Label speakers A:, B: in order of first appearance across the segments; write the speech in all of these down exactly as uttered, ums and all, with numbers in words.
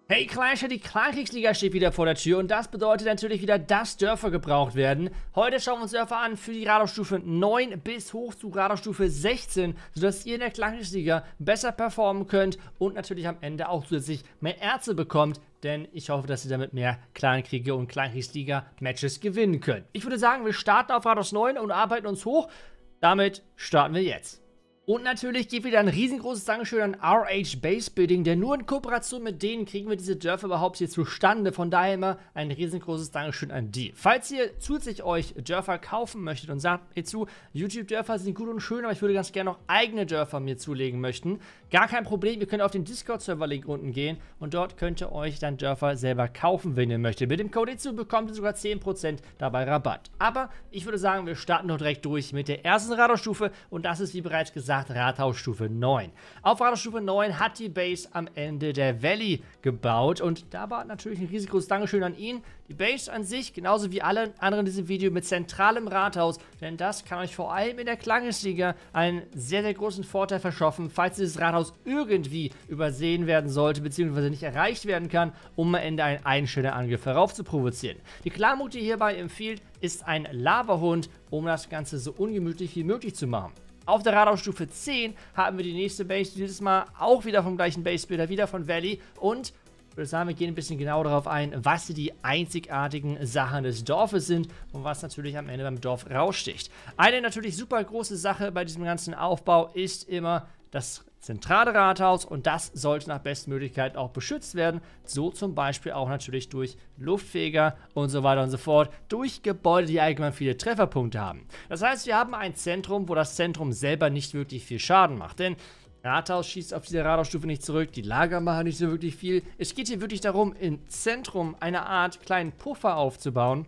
A: Hey Kleiner, die Kleinkriegsliga steht wieder vor der Tür und das bedeutet natürlich wieder, dass Dörfer gebraucht werden. Heute schauen wir uns Dörfer an für die Radarstufe neun bis hoch zu Radarstufe sechzehn, sodass ihr in der Kleinkriegsliga besser performen könnt und natürlich am Ende auch zusätzlich mehr Erze bekommt, denn ich hoffe, dass ihr damit mehr Kleinkriege und Kleinkriegsliga-Matches gewinnen könnt. Ich würde sagen, wir starten auf Radars neun und arbeiten uns hoch. Damit starten wir jetzt. Und natürlich geht wieder ein riesengroßes Dankeschön an R H Base Building, denn nur in Kooperation mit denen kriegen wir diese Dörfer überhaupt hier zustande. Von daher immer ein riesengroßes Dankeschön an die. Falls ihr zusätzlich euch Dörfer kaufen möchtet und sagt, hey zu, YouTube-Dörfer sind gut und schön, aber ich würde ganz gerne noch eigene Dörfer mir zulegen möchten, gar kein Problem, ihr könnt auf den Discord-Server-Link unten gehen und dort könnt ihr euch dann Dörfer selber kaufen, wenn ihr möchtet. Mit dem Code dazu bekommt ihr sogar zehn Prozent dabei Rabatt. Aber ich würde sagen, wir starten doch direkt durch mit der ersten Radarstufe und das ist, wie bereits gesagt, Rathausstufe neun. Auf Radarstufe neun hat die Base am Ende der Valley gebaut und da war natürlich ein riesiges Dankeschön an ihn. Die Base an sich, genauso wie alle anderen in diesem Video, mit zentralem Rathaus, denn das kann euch vor allem in der Kleinkriegsliga einen sehr, sehr großen Vorteil verschaffen, falls dieses Rathaus irgendwie übersehen werden sollte, beziehungsweise nicht erreicht werden kann, um am Ende einen Einstellerangriff heraufzuprovozieren. Die Klarmut, die hierbei empfiehlt, ist ein Lavahund, um das Ganze so ungemütlich wie möglich zu machen. Auf der Radarstufe zehn haben wir die nächste Base, dieses Mal auch wieder vom gleichen Base-Builder, wieder von Valley. Und ich würde sagen, wir gehen ein bisschen genauer darauf ein, was die einzigartigen Sachen des Dorfes sind und was natürlich am Ende beim Dorf raussticht. Eine natürlich super große Sache bei diesem ganzen Aufbau ist immer das zentrale Rathaus und das sollte nach Bestmöglichkeit auch beschützt werden, so zum Beispiel auch natürlich durch Luftfeger und so weiter und so fort, durch Gebäude, die allgemein viele Trefferpunkte haben. Das heißt, wir haben ein Zentrum, wo das Zentrum selber nicht wirklich viel Schaden macht, denn Rathaus schießt auf dieser Radarstufe nicht zurück, die Lager machen nicht so wirklich viel. Es geht hier wirklich darum, im Zentrum eine Art kleinen Puffer aufzubauen,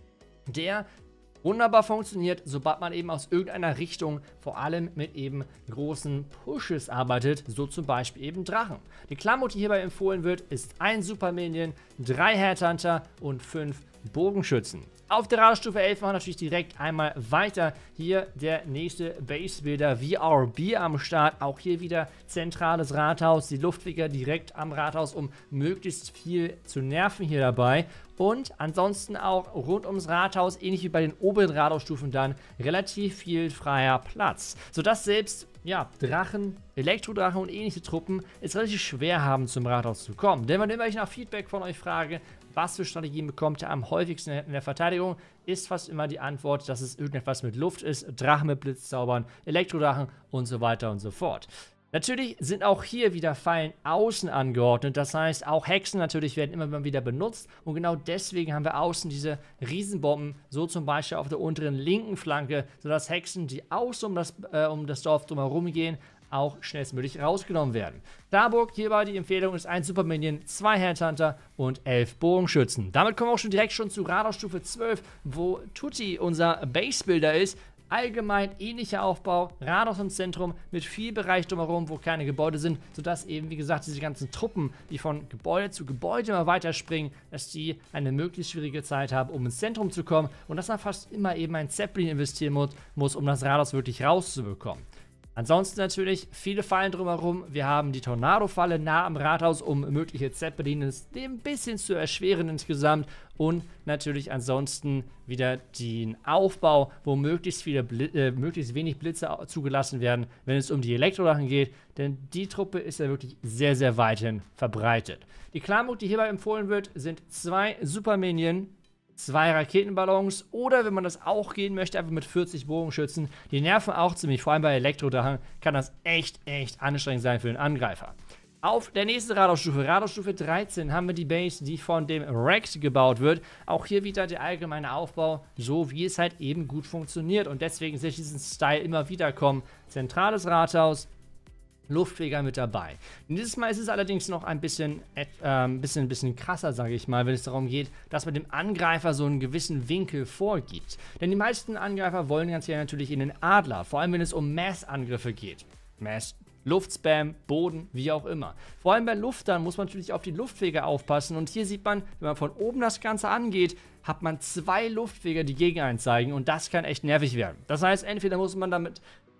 A: der wunderbar funktioniert, sobald man eben aus irgendeiner Richtung vor allem mit eben großen Pushes arbeitet, so zum Beispiel eben Drachen. Die Klammer, die hierbei empfohlen wird, ist ein Super Minion, drei Headhunter und fünf Bogenschützen. Auf der Radarstufe elf machen wir natürlich direkt einmal weiter. Hier der nächste Base-Builder V R B am Start. Auch hier wieder zentrales Rathaus. Die Luftfeger direkt am Rathaus, um möglichst viel zu nerven hier dabei. Und ansonsten auch rund ums Rathaus, ähnlich wie bei den oberen Radarstufen dann, relativ viel freier Platz. Sodass selbst ja, Drachen, Elektrodrachen und ähnliche Truppen es relativ schwer haben, zum Rathaus zu kommen. Denn wenn immer ich nach Feedback von euch frage, was für Strategien bekommt ihr am häufigsten in der Verteidigung, ist fast immer die Antwort, dass es irgendetwas mit Luft ist, Drachen mit Blitzzaubern, Elektrodrachen und so weiter und so fort. Natürlich sind auch hier wieder Fallen außen angeordnet, das heißt auch Hexen natürlich werden immer wieder benutzt und genau deswegen haben wir außen diese Riesenbomben, so zum Beispiel auf der unteren linken Flanke, sodass Hexen, die außen um das, äh, um das Dorf drumherum gehen, auch schnellstmöglich rausgenommen werden. Starburg, hierbei die Empfehlung ist ein Super Minion, zwei Headhunter und elf Bogenschützen. Damit kommen wir auch schon direkt schon zu Radarstufe zwölf, wo Tutti unser Base-Builder ist. Allgemein ähnlicher Aufbau, Rathaus im Zentrum mit viel Bereich drumherum, wo keine Gebäude sind, sodass eben, wie gesagt, diese ganzen Truppen, die von Gebäude zu Gebäude immer weiter springen, dass die eine möglichst schwierige Zeit haben, um ins Zentrum zu kommen und dass man fast immer eben ein Zeppelin investieren muss, muss um das Rathaus wirklich rauszubekommen. Ansonsten natürlich viele Fallen drumherum. Wir haben die Tornado-Falle nah am Rathaus, um mögliche Zeppelins ein bisschen zu erschweren insgesamt. Und natürlich ansonsten wieder den Aufbau, wo möglichst, viele Bl äh, möglichst wenig Blitze zugelassen werden, wenn es um die Elektrodrachen geht. Denn die Truppe ist ja wirklich sehr, sehr weithin verbreitet. Die Klarmut, die hierbei empfohlen wird, sind zwei Super Minion, zwei Raketenballons oder wenn man das auch gehen möchte, einfach mit vierzig Bogenschützen. Die nerven auch ziemlich, vor allem bei Elektrodrachen kann das echt, echt anstrengend sein für den Angreifer. Auf der nächsten Radarstufe, Radarstufe dreizehn, haben wir die Base, die von dem Rex gebaut wird. Auch hier wieder der allgemeine Aufbau, so wie es halt eben gut funktioniert und deswegen sehe ich diesen Style immer wieder kommen. Zentrales Rathaus, Luftfeger mit dabei. Und dieses Mal ist es allerdings noch ein bisschen, äh, bisschen, bisschen krasser, sage ich mal, wenn es darum geht, dass man dem Angreifer so einen gewissen Winkel vorgibt. Denn die meisten Angreifer wollen ganz gerne natürlich in den Adler, vor allem wenn es um Mass-Angriffe geht. Mass, Luftspam, Boden, wie auch immer. Vor allem bei Luftern muss man natürlich auf die Luftfeger aufpassen und hier sieht man, wenn man von oben das Ganze angeht, hat man zwei Luftfeger, die gegen einen zeigen und das kann echt nervig werden. Das heißt, entweder muss man damit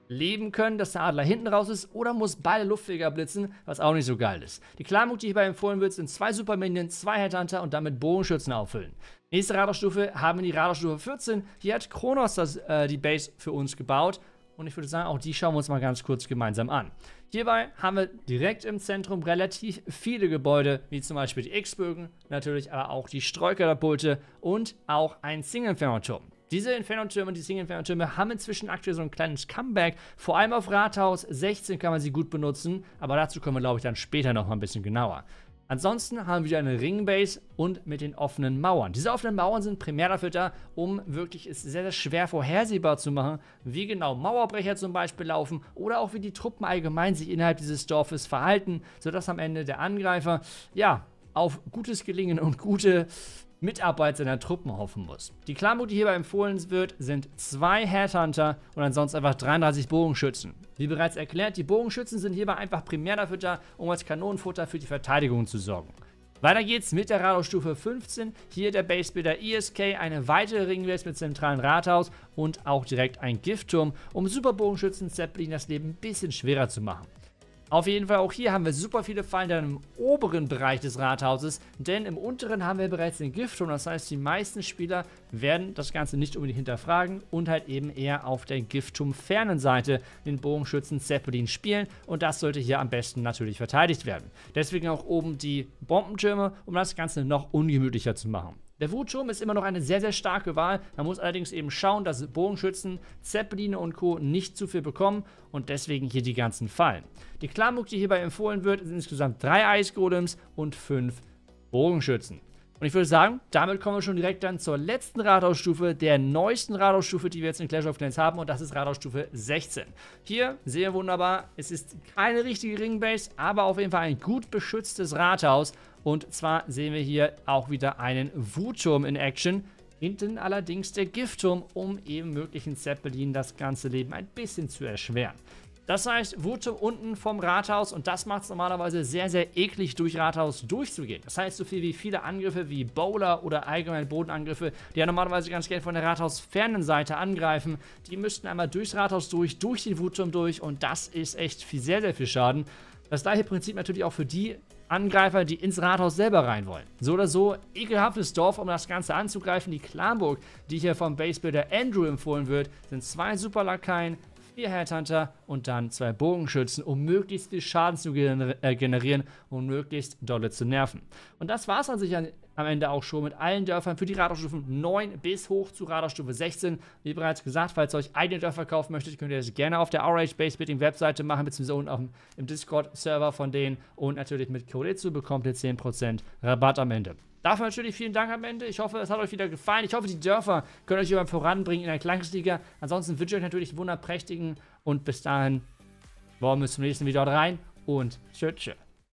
A: leben können, dass der Adler hinten raus ist, oder muss beide Luftfeger blitzen, was auch nicht so geil ist. Die Clanburg, die hierbei empfohlen wird, sind zwei Super Minions, zwei Headhunter und damit Bogenschützen auffüllen. Nächste Radarstufe haben wir die Radarstufe vierzehn. Hier hat Kronos das, äh, die Base für uns gebaut. Und ich würde sagen, auch die schauen wir uns mal ganz kurz gemeinsam an. Hierbei haben wir direkt im Zentrum relativ viele Gebäude, wie zum Beispiel die X-Bögen, natürlich aber auch die Streukatapulte und auch ein Single-Inferno-Turm. Diese Inferno-Türme, die Single-Inferno-Türme haben inzwischen aktuell so ein kleines Comeback. Vor allem auf Rathaus sechzehn kann man sie gut benutzen, aber dazu kommen wir, glaube ich, dann später noch mal ein bisschen genauer. Ansonsten haben wir wieder eine Ringbase und mit den offenen Mauern. Diese offenen Mauern sind primär dafür da, um wirklich es sehr, sehr schwer vorhersehbar zu machen, wie genau Mauerbrecher zum Beispiel laufen oder auch wie die Truppen allgemein sich innerhalb dieses Dorfes verhalten, sodass am Ende der Angreifer, ja, auf gutes Gelingen und gute Mitarbeit seiner Truppen hoffen muss. Die Clanburg, die hierbei empfohlen wird, sind zwei Headhunter und ansonsten einfach dreiunddreißig Bogenschützen. Wie bereits erklärt, die Bogenschützen sind hierbei einfach primär dafür da, um als Kanonenfutter für die Verteidigung zu sorgen. Weiter geht's mit der Radarstufe fünfzehn. Hier der Basebuilder E S K, eine weitere Ringbase mit zentralen Rathaus und auch direkt ein Giftturm, um Superbogenschützen Zeppelin das Leben ein bisschen schwerer zu machen. Auf jeden Fall auch hier haben wir super viele Fallen dann im oberen Bereich des Rathauses, denn im unteren haben wir bereits den Giftturm, das heißt, die meisten Spieler werden das Ganze nicht unbedingt hinterfragen und halt eben eher auf der Giftturm-fernen Seite den Bogenschützen Zeppelin spielen und das sollte hier am besten natürlich verteidigt werden. Deswegen auch oben die Bombentürme, um das Ganze noch ungemütlicher zu machen. Der Wutturm ist immer noch eine sehr, sehr starke Wahl. Man muss allerdings eben schauen, dass Bogenschützen, Zeppeline und Co. nicht zu viel bekommen und deswegen hier die ganzen Fallen. Die Clanburg, die hierbei empfohlen wird, sind insgesamt drei Eisgolems und fünf Bogenschützen. Und ich würde sagen, damit kommen wir schon direkt dann zur letzten Rathausstufe, der neuesten Rathausstufe, die wir jetzt in Clash of Clans haben, und das ist Rathausstufe sechzehn. Hier, sehr wunderbar, es ist keine richtige Ringbase, aber auf jeden Fall ein gut beschütztes Rathaus. Und zwar sehen wir hier auch wieder einen Wutturm in Action. Hinten allerdings der Giftturm, um eben möglichen Zeppelin das ganze Leben ein bisschen zu erschweren. Das heißt, Wutturm unten vom Rathaus und das macht es normalerweise sehr, sehr eklig, durch Rathaus durchzugehen. Das heißt, so viel wie viele Angriffe wie Bowler oder allgemein Bodenangriffe, die ja normalerweise ganz gerne von der Rathausfernen Seite angreifen, die müssten einmal durchs Rathaus durch, durch den Wutturm durch und das ist echt viel, sehr, sehr viel Schaden. Das gleiche Prinzip natürlich auch für die Angreifer, die ins Rathaus selber rein wollen. So oder so, ekelhaftes Dorf, um das Ganze anzugreifen. Die Clanburg, die hier vom Basebuilder Andrew empfohlen wird, sind zwei Superlakaien, vier Headhunter und dann zwei Bogenschützen, um möglichst viel Schaden zu gener äh, generieren und möglichst dolle zu nerven. Und das war es an sich an, am Ende auch schon mit allen Dörfern für die Radarstufen neun bis hoch zu Radarstufe sechzehn. Wie bereits gesagt, falls ihr euch eigene Dörfer kaufen möchtet, könnt ihr das gerne auf der R H Base Building Webseite machen, beziehungsweise unten auf dem, im Discord-Server von denen und natürlich mit Code dazu bekommt ihr zehn Prozent Rabatt am Ende. Dafür natürlich vielen Dank am Ende. Ich hoffe, es hat euch wieder gefallen. Ich hoffe, die Dörfer können euch über voranbringen in der Klangensliga. Ansonsten wünsche ich euch natürlich einen wunderprächtigen und bis dahin wollen wir zum nächsten Video rein und tschüss.